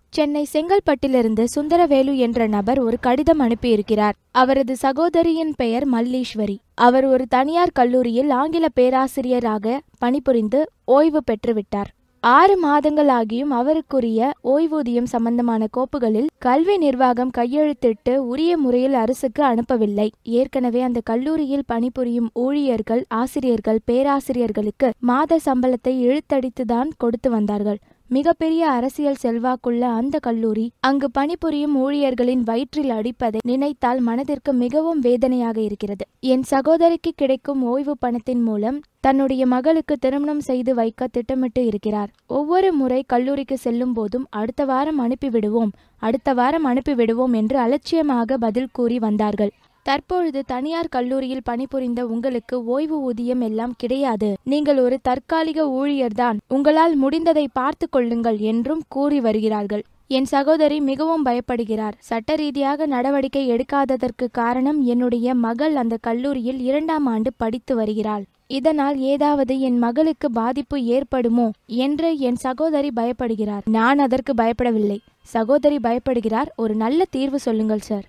சென்னை செங்கல்பட்டிலிருந்து சுந்தரவேலு என்ற நபர் ஒரு கடிதம் அனுப்பியிருக்கிறார். அவரது சகோதரியின் பெயர் மல்லீஸ்வரி. அவர் ஒரு தனியார் கல்லூரியில் ஆங்கில பேராசிரியராக பணிபுரிந்து ஓய்வு பெற்றுவிட்டார். 6 மாதங்களாகியும் அவருக்குரிய ஓய்வூதியம் சம்பந்தமான கோப்புகளில் கல்வி நிர்வாகம் கையெழுத்திட்டு உரிய முறையில் அரசுக்கு அனுப்பவில்லை. ஏற்கனவே அந்த கல்லூரியில் பணிபுரியும் ஊழியர்கள், ஆசிரியர்கள், பேராசிரியர்களுக்கு மாத சம்பளத்தை இழுத்தடித்துதான் கொடுத்து வந்தார்கள். மிகப்பெரிய அரசியல் செல்வாக்குள்ள அந்த கல்லூரி அங்கு பணிபுரியும் ஊழியர்களின் வயிற்றில் அடிப்பதை நினைத்தால் மனதிற்கு மிகவும் வேதனையாக இருக்கிறது. என் சகோதரிக்கு கிடைக்கும் ஓய்வு பணத்தின் மூலம் தன்னுடைய மகளுக்கு திருமணம் செய்து வைக்க திட்டமிட்டு இருக்கிறார். ஒவ்வொரு முறை கல்லூரிக்கு செல்லும் போதும் அடுத்த வாரம் அனுப்பிவிடுவோம் என்று அலட்சியமாக பதில் கூறி வந்தார்கள். தற்பொழுது தனியார் கல்லூரியில் பணிபுரிந்த உங்களுக்கு ஓய்வு ஊதியம் எல்லாம் கிடையாது, நீங்கள் ஒரு தற்காலிக ஊழியர்தான், உங்களால் முடிந்ததை பார்த்து கொள்ளுங்கள் என்றும் கூறி வருகிறார்கள். என் சகோதரி மிகவும் பயப்படுகிறார். சட்ட ரீதியாக நடவடிக்கை எடுக்காததற்கு காரணம் என்னுடைய மகள் அந்த கல்லூரியில் 2ஆம் ஆண்டு படித்து வருகிறாள். இதனால் ஏதாவது என் மகளுக்கு பாதிப்பு ஏற்படுமோ என்று என் சகோதரி பயப்படுகிறார். நான் அதற்கு பயப்படவில்லை, சகோதரி பயப்படுகிறார். ஒரு நல்ல தீர்வு சொல்லுங்கள் sir.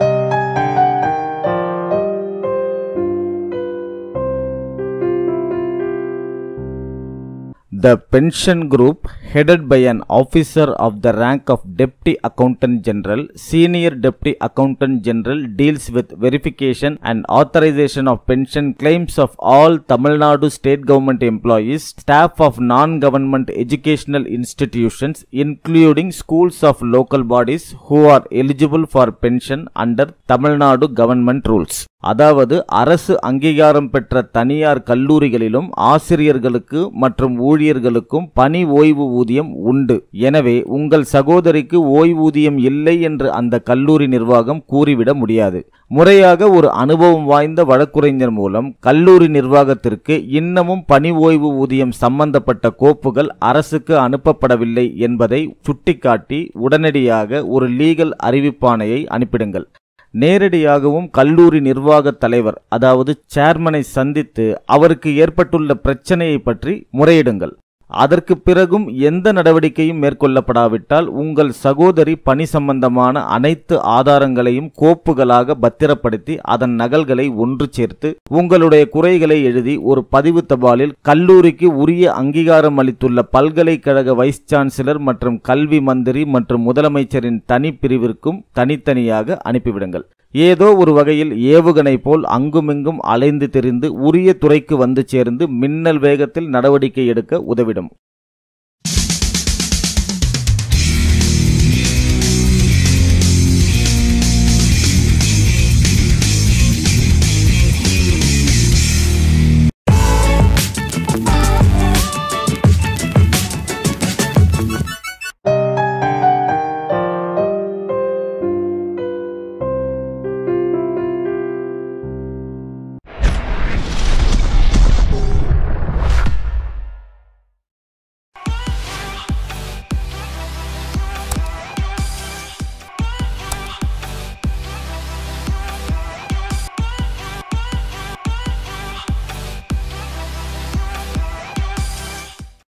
The pension group, headed by an officer of the rank of Deputy Accountant General, Senior Deputy Accountant General, deals with verification and authorization of pension claims of all Tamil Nadu state government employees, staff of non-government educational institutions, including schools of local bodies who are eligible for pension under Tamil Nadu government rules. அதாவது அரசு அங்கீகாரம் பெற்ற தனியார் கல்லூரிகளிலும் ஆசிரியர்களுக்கு மற்றும் ஊழியர்களுக்கும் பணி ஓய்வு ஊதியம் உண்டு. எனவே உங்கள் சகோதரிக்கு ஓய்வூதியம் இல்லை என்று அந்த கல்லூரி நிர்வாகம் கூறிவிட முடியாது. முறையாக ஒரு அனுபவம் வாய்ந்த வழக்குரைஞர் மூலம் கல்லூரி நிர்வாகத்திற்கு இன்னமும் பணி ஓய்வு ஊதியம் சம்பந்தப்பட்ட கோப்புகள் அரசுக்கு அனுப்பப்படவில்லை என்பதை சுட்டிக்காட்டி உடனடியாக ஒரு லீகல் அறிவிப்பாணையை அனுப்பிடுங்கள். நேரடியாகவும் கல்லூரி நிர்வாக தலைவர் அதாவது சேர்மனை சந்தித்து அவருக்கு ஏற்பட்டுள்ள பிரச்சனையை பற்றி முறையிடுங்கள். அதற்கு பிறகும் எந்த நடவடிக்கையும் மேற்கொள்ளப்படாவிட்டால் உங்கள் சகோதரி பணி சம்பந்தமான அனைத்து ஆதாரங்களையும் கோப்புகளாக பத்திரப்படுத்தி அதன் நகல்களை ஒன்று சேர்த்து உங்களுடைய குறைகளை எழுதி ஒரு பதிவு தபாலில் கல்லூரிக்கு உரிய அங்கீகாரம் அளித்துள்ள பல்கலைக்கழக வைஸ் சான்சலர் மற்றும் கல்வி மந்திரி மற்றும் முதலமைச்சரின் தனி பிரிவிற்கும் தனித்தனியாக அனுப்பிவிடுங்கள். ஏதோ ஒரு வகையில் ஏவுகணை போல் அங்குமிங்கும் அலைந்து திரிந்து உரிய துறைக்கு வந்து சேர்ந்து மின்னல் வேகத்தில் நடவடிக்கை எடுக்க உதவிடும்.